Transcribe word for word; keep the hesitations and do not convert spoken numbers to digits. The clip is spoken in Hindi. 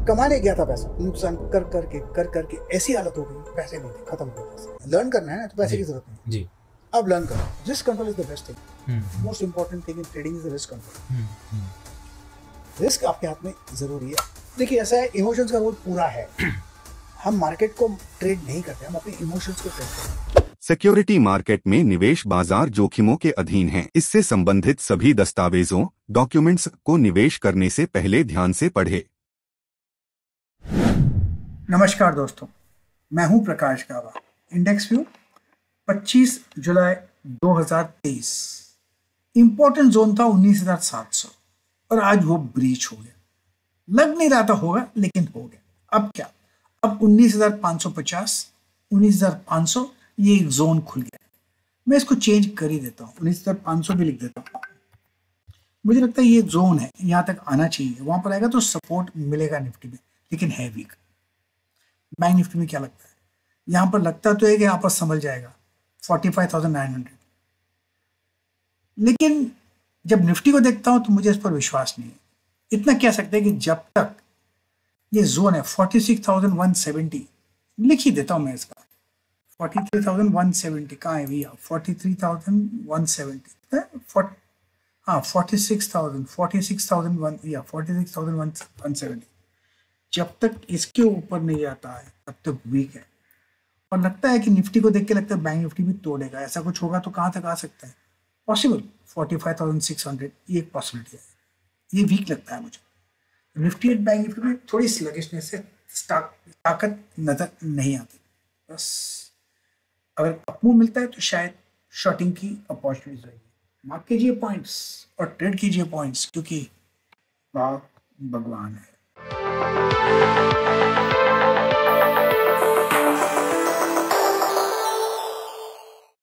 कमाने गया था पैसा, नुकसान कर करके कर करके ऐसी हालत हो गई, पैसे नहीं थे, खत्म हो गए पैसे। लर्न करना है ना तो पैसे की जरूरत नहीं जी। अब लर्न करो। Risk control is the best thing, most important thing in trading is the risk control. Risk आपके हाथ में जरूरी है। देखिए ऐसा है, इमोशंस का रोल पूरा है। हम मार्केट को ट्रेड नहीं करते, हम अपने इमोशंस को ट्रेड करते हैं। सिक्योरिटी मार्केट में निवेश बाजार जोखिमों के अधीन है। इससे संबंधित सभी दस्तावेजों डॉक्यूमेंट्स को निवेश करने से पहले ध्यान से पढ़े। नमस्कार दोस्तों, मैं हूं प्रकाश गावा। इंडेक्स व्यू पच्चीस जुलाई दो हज़ार तेईस। इंपॉर्टेंट जोन था उन्नीस हज़ार सात सौ और आज वो ब्रीच हो गया। लग नहीं रहा था होगा, लेकिन हो गया। अब क्या? अब उन्नीस हज़ार पाँच सौ पचास, उन्नीस हज़ार पाँच सौ, ये एक जोन खुल गया। मैं इसको चेंज कर ही देता हूँ, उन्नीस हज़ार पाँच सौ भी लिख देता हूँ। मुझे लगता है ये जोन है, यहाँ तक आना चाहिए। वहां पर आएगा तो सपोर्ट मिलेगा निफ्टी में, लेकिन है वीक। बैंक निफ्टी में क्या लगता है? यहाँ पर लगता तो है कि यहाँ पर संभल जाएगा पैंतालीस हज़ार नौ सौ, लेकिन जब निफ्टी को देखता हूं तो मुझे इस पर विश्वास नहीं है। इतना कह सकते हैं कि जब तक ये जोन है छियालीस हज़ार एक सौ सत्तर, लिख ही देता हूं मैं इसका तैंतालीस हज़ार एक सौ सत्तर। कहाँ है भैया? तैंतालीस हज़ार एक सौ सत्तर, हाँ छियालीस हज़ार, छियालीस हज़ार या छियालीस हज़ार एक सौ सत्तर। जब तक इसके ऊपर नहीं आता है तब तक वीक है। और लगता है कि निफ्टी को देख के लगता है बैंक निफ्टी भी तोड़ेगा। ऐसा कुछ होगा तो कहाँ तक आ सकता है? पॉसिबल पैंतालीस हज़ार छह सौ, ये एक पॉसिबिलिटी है। ये वीक लगता है मुझे। निफ्टी एंड बैंक निफ्टी में थोड़ी स्लगिशनेस से ताकत नजर नहीं आती। बस अगर अपमूव मिलता है तो शायद शॉर्टिंग की अपॉर्चुनिटीज रहेगी। मार्क कीजिए पॉइंट्स और ट्रेड कीजिए पॉइंट्स, क्योंकि भाग भगवान है।